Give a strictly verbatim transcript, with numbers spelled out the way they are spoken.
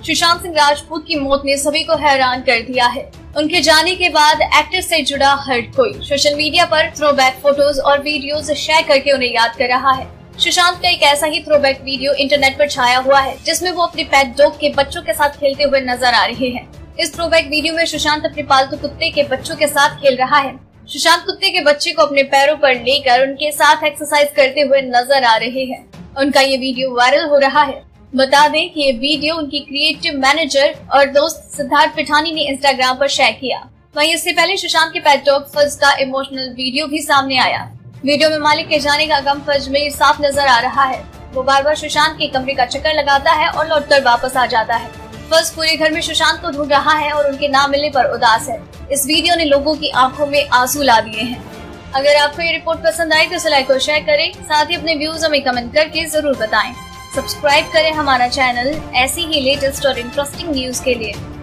सुशांत सिंह राजपूत की मौत ने सभी को हैरान कर दिया है। उनके जाने के बाद एक्टर से जुड़ा हर कोई सोशल मीडिया पर थ्रोबैक फोटोज और वीडियोस शेयर करके उन्हें याद कर रहा है। सुशांत का एक ऐसा ही थ्रोबैक वीडियो इंटरनेट पर छाया हुआ है जिसमें वो अपने पेट डॉग के बच्चों के साथ खेलते हुए नजर आ रहे हैं। इस थ्रोबैक वीडियो में सुशांत अपने पालतू कुत्ते के बच्चों के साथ खेल रहा है। सुशांत कुत्ते के बच्चे को अपने पैरों पर लेकर उनके साथ एक्सरसाइज करते हुए नजर आ रहे हैं। उनका ये वीडियो वायरल हो रहा है। बता दें कि ये वीडियो उनकी क्रिएटिव मैनेजर और दोस्त सिद्धार्थ पिठानी ने इंस्टाग्राम पर शेयर किया। वहीं इससे पहले सुशांत के पेट डॉग फज का इमोशनल वीडियो भी सामने आया। वीडियो में मालिक के जाने का गम फज में साफ नजर आ रहा है। वो बार बार सुशांत के कमरे का चक्कर लगाता है और लौटकर वापस आ जाता है। फज पूरे घर में सुशांत को ढूंढ रहा है और उनके ना मिलने पर उदास है। इस वीडियो ने लोगों की आंखों में आंसू ला दिए हैं। अगर आपको ये रिपोर्ट पसंद आई तो इसे लाइक और शेयर करें। साथ ही अपने व्यूज हमें कमेंट करके जरूर बताएं। सब्सक्राइब करें हमारा चैनल ऐसी ही लेटेस्ट और इंटरेस्टिंग न्यूज के लिए।